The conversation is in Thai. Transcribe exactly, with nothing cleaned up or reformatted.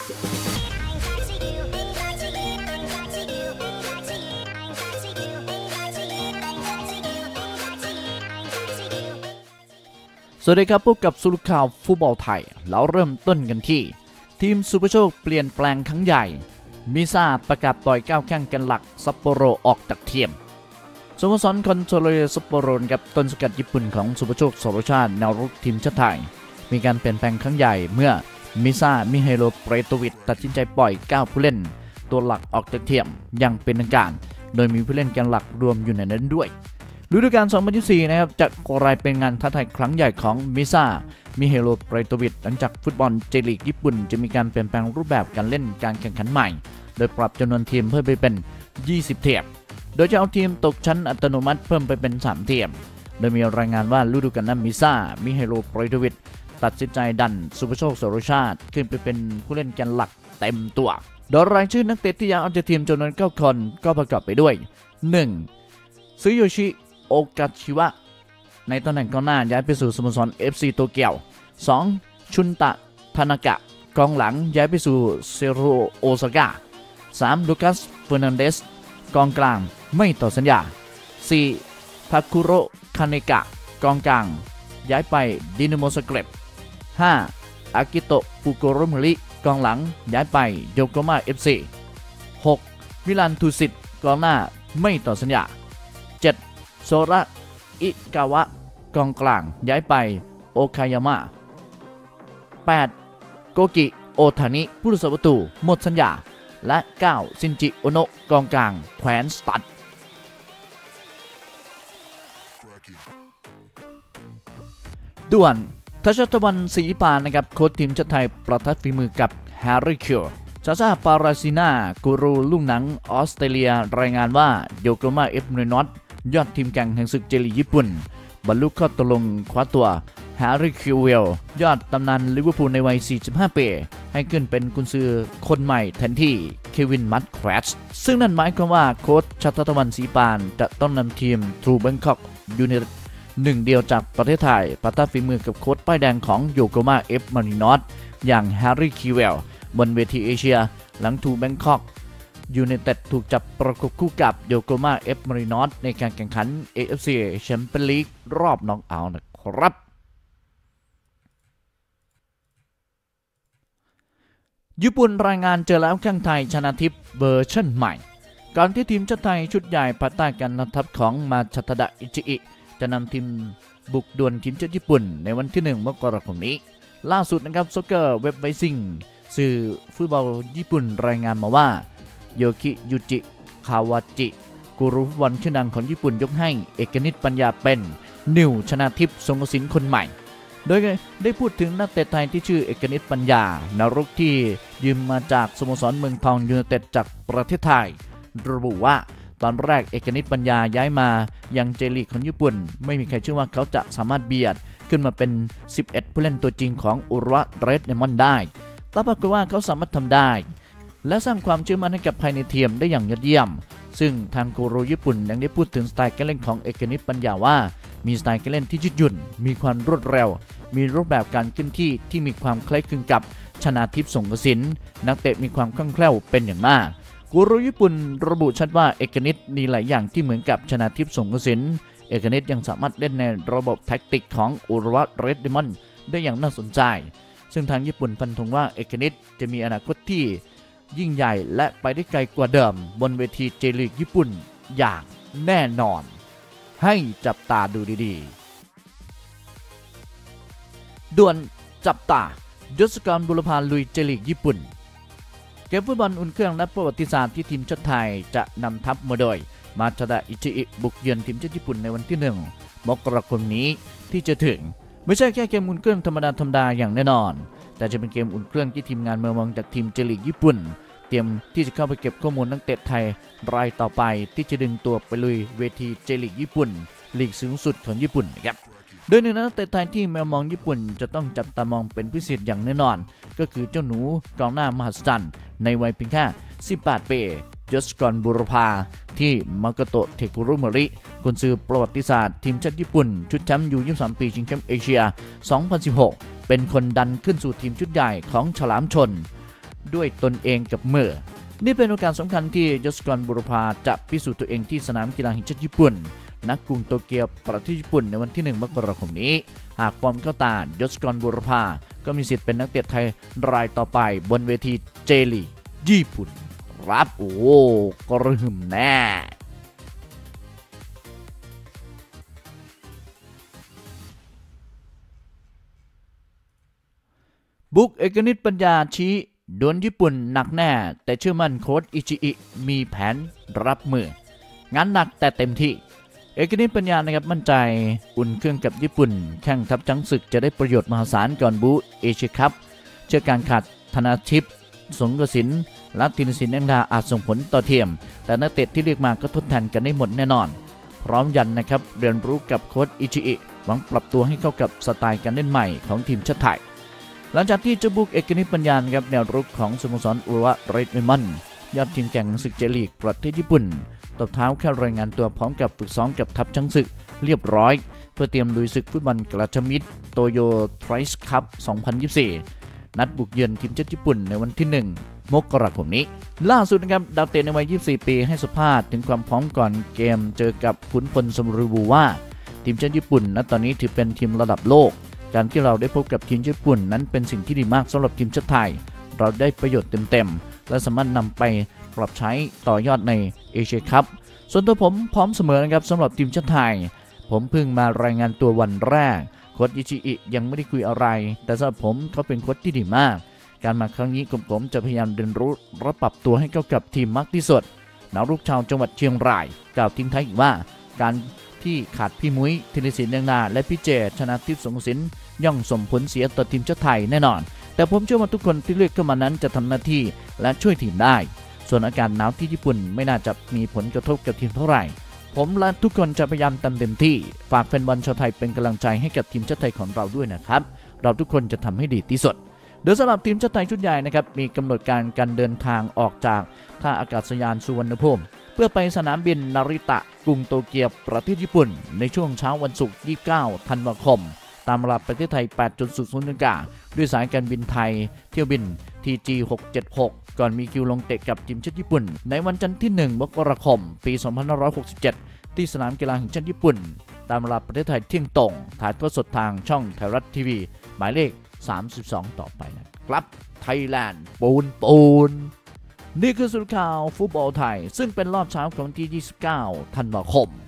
สวัสดีครับพบกับสรุปข่าวฟุตบอลไทยแล้วเริ่มต้นกันที่ทีมซูเปอร์โชคเปลี่ยนแปลงครั้งใหญ่มิซ่าประกาศต่อยก้าวแข่งกันหลักซัปโปโรออกจากทีมสโมสรคอนโซลเลซัปโปโรกับต้นสังกัดญี่ปุ่นของซูเปอร์โชคโซโลชาติแนวรุกทีมชาติไทยมีการเปลี่ยนแปลงครั้งใหญ่เมื่อมิซ่ามิเฮโลเปรโตวิชตัดสินใจปล่อยเก้าผู้เล่นตัวหลักออกจากทีมอย่างเป็นทางการโดยมีผู้เล่นแกนหลักรวมอยู่ในนั้นด้วยฤดูกาล สองพันยี่สิบสี่ นะครับจะกลายเป็นงานท้าทายครั้งใหญ่ของมิซ่ามิเฮโลเปรโตวิชหลังจากฟุตบอลเจลีกญี่ปุ่นจะมีการเปลี่ยนแปลงรูปแบบการเล่นการแข่งขันใหม่โดยปรับจำนวนทีมเพิ่มไปเป็นยี่สิบทีมโดยจะเอาทีมตกชั้นอัตโนมัติเพิ่มไปเป็นสามทีมโดยมีรายงานว่าฤดูกาลนั้นมิซ่ามิเฮโลเปรโตวิชตัดสินใจดันซูเปอร์โชคโซโลชาติขึ้นไปเป็นผู้เล่นแกนหลักเต็มตัวโดยรายชื่อนักเตะที่ย้ายออกจากทีมจำนวนเก้าคนก็ประกอบไปด้วย หนึ่ง ซึโยชิโอกาชิวะในตำแหน่งกองหน้าย้ายไปสู่สโมสร เอฟ ซี โตเกียว สอง ชุนตะทานากะกองหลังย้ายไปสู่เซโรโอซาก้า สาม ลูคัสเฟอร์นันเดสกองกลางไม่ต่อสัญญา สี่ ทาคุโระคาเนกะกองกลางย้ายไปดินาโมซาเกร็บ ห้า อากิโตะฟุโกโรมุริกองหลังย้ายไปโยโกมา เอฟ ซี หก มิลันทูซิตกองหน้าไม่ต่อสัญญา เจ็ด โซระอิกาวะกองกลางย้ายไปโอคายามะ แปด โกกิโอทานิผู้รักษาประตูหมดสัญญาและ เก้า ซินจิโอโนะกองกลางแขวนสตัดด่วนทัชตะวันศรีปานนะครับโค้ชทีมชาติไทยประทัดฝีมือกับแฮร์รี่คิวซาซาปาราซินากูรูลุ่งหนังออสเตรเลียรายงานว่าโยโกมาเอฟเนนอตยอดทีมแข่งแห่งศึกเจลีกญี่ปุ่นบรรลุข้อตกลงคว้าตัวแฮร์รี่คิวเวลยอดตำนานลิเวอร์พูลในวัยสี่สิบห้าปีให้ขึ้นเป็นกุนซือคนใหม่แทนที่เควินมัดแครชซึ่งนั่นหมายความว่าโค้ชชัตตะวันศรีปานจะต้องนำทีมทรูแบงคอกยูไนเต็ดหนึ่งเดียวจากประเทศไทยปะทะฝีมือกับโค้ชป้ายแดงของโยโกมาเอฟมารินอสอย่างแฮร์รี่คิวเวลบนเวทีเอเชียหลังทรูแบงคอกยูไนเต็ดถูกจับประกบคู่กับโยโกมาเอฟมารินอสในการแข่งขัน เอ เอฟ ซี แชมเปี้ยนลีกรอบน็อกเอาท์นะครับญี่ปุ่นรายงานเจอแล้วแข้งไทยชนะทิพย์เวอร์ชันใหม่ก่อนที่ทีมชาติไทยชุดใหญ่ภายใต้การนำทัพของมาชัตดะอิจิอิจะนำทีมบุกดวลทีมชาติญี่ปุ่นในวันที่หนึ่งมกราคมนี้ล่าสุดนะครับซ็อกเกอร์เว็บไวซิงสื่อฟุตบอลญี่ปุ่นรายงานมาว่าโยคิยุจิคาวาจิกูรูฟุตบอลชื่อดังของญี่ปุ่นยกให้เอกนิตปัญญาเป็นนิวชนะทิพย์สงกสินคนใหม่โดยได้พูดถึงนักเตะไทยที่ชื่อเอกนิตปัญญานรุกที่ยืมมาจากสโมสรเมืองทองยูไนเต็ดจากประเทศไทยระบุว่าตอนแรกเอกนิตปัญญาย้ายมายังเจลีกของญี่ปุ่นไม่มีใครเชื่อว่าเขาจะสามารถเบียดขึ้นมาเป็นสิบเอ็ดผู้เล่นตัวจริงของอุระเรดเดมอนได้แต่ปรากฏว่าเขาสามารถทำได้และสร้างความเชื่อมั่นให้กับภายในทีมได้อย่างยอดเยี่ยมซึ่งทางกูรูญี่ปุ่นยังได้พูดถึงสไตล์การเล่นของเอกนิตปัญญาว่ามีสไตล์การเล่นที่ยืดหยุ่นมีความรวดเร็วมีรูปแบบการขึ้นที่ที่มีความคล้ายคลึงกับชนาทิพย์สงกสินนักเตะมีความคล่องแคล่วเป็นอย่างมากกูรูญี่ปุ่นระบุชัดว่าเอกนิตมีหลายอย่างที่เหมือนกับชนาทิพย์สงกสินเอกนิตยังสามารถเล่นในระบบแท็กติกของอุระเรดเดมอนได้อย่างน่าสนใจซึ่งทางญี่ปุ่นฟันธงว่าเอกนิตจะมีอนาคตที่ยิ่งใหญ่และไปได้ไกลกว่าเดิมบนเวทีเจลีกญี่ปุ่นอย่างแน่นอนให้จับตาดูดีๆด่วนจับตายศกรบุรพาลุยเจลีกญี่ปุ่นเกมฟุตบอลอุ่นเครื่องนัดประวัติศาสตร์ที่ทีมชาติไทยจะนำทัพมาโดยมาชดะอิจิอิบุกเยือนทีมชาติญี่ปุ่นในวันที่หนึ่งมกราคมนี้ที่จะถึงไม่ใช่แค่เกมอุ่นเครื่องธรรมดาธรรมดาอย่างแน่นอนแต่จะเป็นเกมอุ่นเครื่องที่ทีมงานเมืองมองจากทีมเจลีกญี่ปุ่นเตรียมที่จะเข้าไปเก็บข้อมูลนักเตะไทยรายต่อไปที่จะดึงตัวไปลุยเวทีเจลีกญี่ปุ่นลีกสูงสุดของญี่ปุ่นนะครับโดยหนึ่งนักเตะไทยที่แมวมองญี่ปุ่นจะต้องจับตามองเป็นพิเศษอย่างแน่นอนก็คือเจ้าหนูกองหน้ามหัศจรรย์ในวัยเพียงแค่สิบแปดปียศกรบุรพาที่มาโกโตะเทคุรุโมริกุนซือประวัติศาสตร์ทีมชาติญี่ปุ่นชุดแชมป์ยูยี่สิบสามปีชิงแชมป์เอเชียสองพันสิบหกเป็นคนดันขึ้นสู่ทีมชุดใหญ่ของฉลามชนด้วยตนเองกับมือนี่เป็นโอกาสสำคัญที่ยศกรบุรพาจะพิสูจน์ตัวเองที่สนามกีฬาแห่งชาติญี่ปุ่นณกรุงโตเกียวประเทศญี่ปุ่นในวันที่หนึ่งมกราคมนี้หากฟอร์มเข้าตายศกรบุรพาก็มีสิทธิ์เป็นนักเตะไทยรายต่อไปบนเวทีเจลีกญี่ปุ่นรับโอ้กระหึ่มแน่บุกเอกนิตปัญญาชี้โดนญี่ปุ่นหนักแน่แต่เชื่อมั่นโค้ชอิชิอิมีแผนรับมืองานหนักแต่เต็มที่เอกนิตปัญญานะครับมั่นใจอุ่นเครื่องกับญี่ปุ่นแข่งทัพจังศึกจะได้ประโยชน์มหาศาลก่อนบูเอเชียคัพเชื่อการขาดธนาทิพย์สงกสินและธินศิลป์แดงดาอาจส่งผลต่อเทียมแต่นักเตะที่เรียกมาก็ทดแทนกันได้หมดแน่นอนพร้อมยันนะครับเรียนรู้กับโค้ชอิชิอิหวังปรับตัวให้เข้ากับสไตล์การเล่นใหม่ของทีมชาติไทยหลังจากที่เจ้าบุกเอกนิตปัญญาครับแนวรุกของสโมสรอุระเรดเมอนยอดทีมแข่งศึกเจลีกประเทศญี่ปุ่นตบเท้าแค่รายงานตัวพร้อมกับฝึกซ้อมกับทัพช้างศึกเรียบร้อยเพื่อเตรียมลุยศึกฟุตบอลกระชับมิตรโตโยไทรส์คัพสองพันยี่สิบสี่นัดบุกเยือนทีมชาติญี่ปุ่นในวันที่หนึ่งมกราคมนี้ล่าสุดนะครับดาวเตะในวัยยี่สิบสี่ปีให้สัมภาษณ์ถึงความพร้อมก่อนเกมเจอกับขุนพลสมุทรบูว่าทีมชาติญี่ปุ่นณตอนนี้ถือเป็นทีมระดับโลกการที่เราได้พบกับทีมญี่ปุ่นนั้นเป็นสิ่งที่ดีมากสำหรับทีมชาติไทยเราได้ประโยชน์เต็มๆและสามารถนำไปปรับใช้ต่อยอดในเอเชียคัพส่วนตัวผมพร้อมเสมอนะครับสำหรับทีมชาติไทยผมเพิ่งมารายงานตัววันแรกโค้ชอิชิอิยังไม่ได้คุยอะไรแต่สำหรับผมเขาเป็นโค้ชที่ดีมากการมาครั้งนี้ผมจะพยายามเรียนรู้และปรับตัวให้เข้ากับทีมมากที่สุดนักรุกชาวจังหวัดเชียงรายกล่าวทิ้งท้ายอีกว่าการที่ขาดพี่มุ้ยธินศิลป์แดงดาและพี่เจชนาทิพย์สงกสินย่อมส่งผลเสียต่อทีมชาติไทยแน่นอนแต่ผมเชื่อว่าทุกคนที่เลือกเข้ามานั้นจะทำหน้าที่และช่วยทีมได้ส่วนอากาศหนาวที่ญี่ปุ่นไม่น่าจะมีผลกระทบกับทีมเท่าไหร่ผมและทุกคนจะพยายามทำเต็มที่ฝากแฟนบอลชาวไทยเป็นกำลังใจให้กับทีมชาติไทยของเราด้วยนะครับเราทุกคนจะทำให้ดีที่สุดโดยสำหรับทีมชาติไทยชุดใหญ่นะครับมีกำหนดการการเดินทางออกจากท่าอากาศยานสุวรรณภูมิเพื่อไปสนามบินนาริตะกรุงโตเกียวประเทศญี่ปุ่นในช่วงเช้าวันศุกร์ยี่สิบเก้าธันวาคมตามเวลาประเทศไทย แปดนาฬิกา นาทีด้วยสายการบินไทยเที่ยวบิน ที จี หกเจ็ดหก ก่อนมีคิวลงเตะกับทีมชาติญี่ปุ่นในวันจันทร์ที่หนึ่งมกราคมปีสองพันห้าร้อยหกสิบเจ็ดที่สนามกีฬาแห่งชาติญี่ปุ่นตามเวลาประเทศไทยเที่ยงตรงถ่ายทอดสดทางช่องไทยรัฐทีวีหมายเลขสามสิบสองต่อไปนะครับไทยแลนด์ปูนปูนนี่คือสุดข่าวฟุตบอลไทยซึ่งเป็นรอบเช้าของที่ยี่สิบเก้าธันวาคม